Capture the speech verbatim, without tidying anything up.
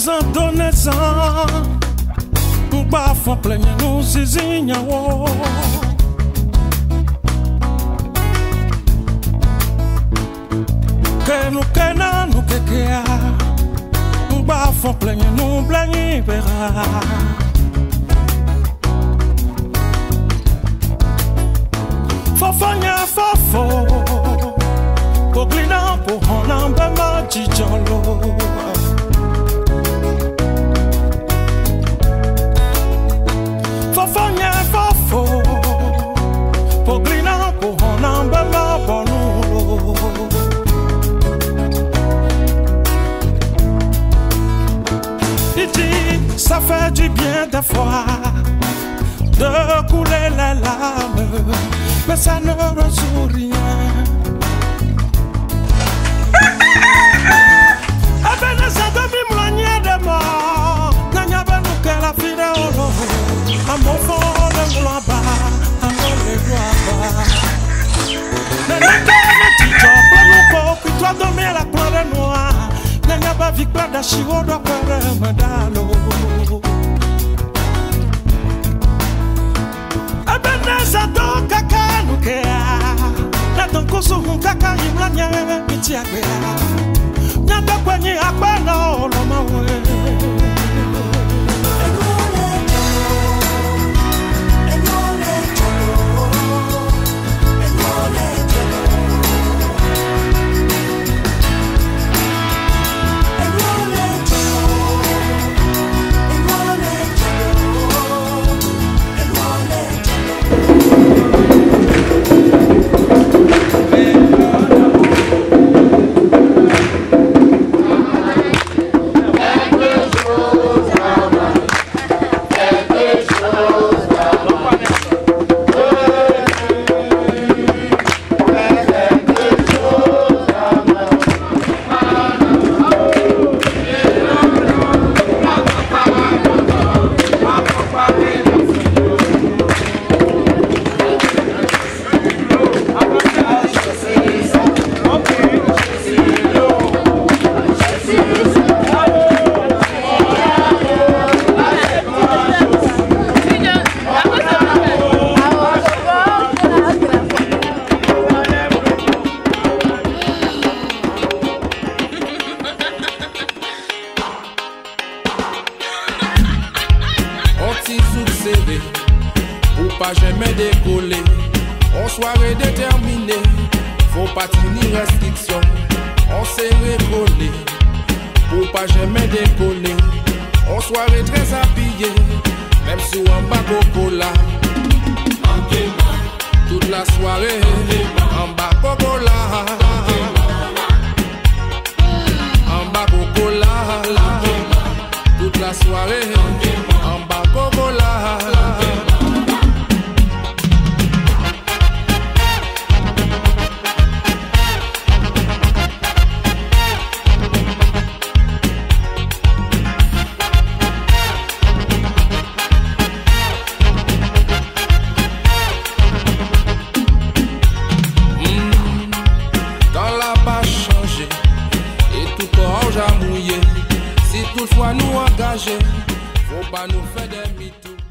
Donez-en, donnez-en. M'pas font plein nous zizinya wo. Que nous kena nous kekea. M'pas font plein nous blanyi vera. Fofanya fofo. Poglina po honamba majijolo. Fofanya fofo. Poglina po honamba mabonulo. Iti, ça fait du bien des fois de couler les larmes, mais ça ne résout rien. Ebenezer demi mlanye de mo, nanya benu que la fide olo. Amo fo de mlaba, amo le guaba. Nanya kene ticho, plenu ko, qui toi dormir la pleure noire. Nanya ba victoire da chivo do kwere medalo. Ebenezer do kaka nukea, na don kusu kaka imlanye miti agbea. Nyanda kwenye akbana oloma we. Pour pas jamais décoller, on soirée déterminée, faut pas tenir restriction, on s'est recollé. Pour pas jamais décoller, on soirée très habillé, même si on bas coca. Toute la soirée, en bas coca, en bas coca, toute la soirée, en bas coca. Mouillé. Si toutefois nous engager, faut pas nous faire des mythos.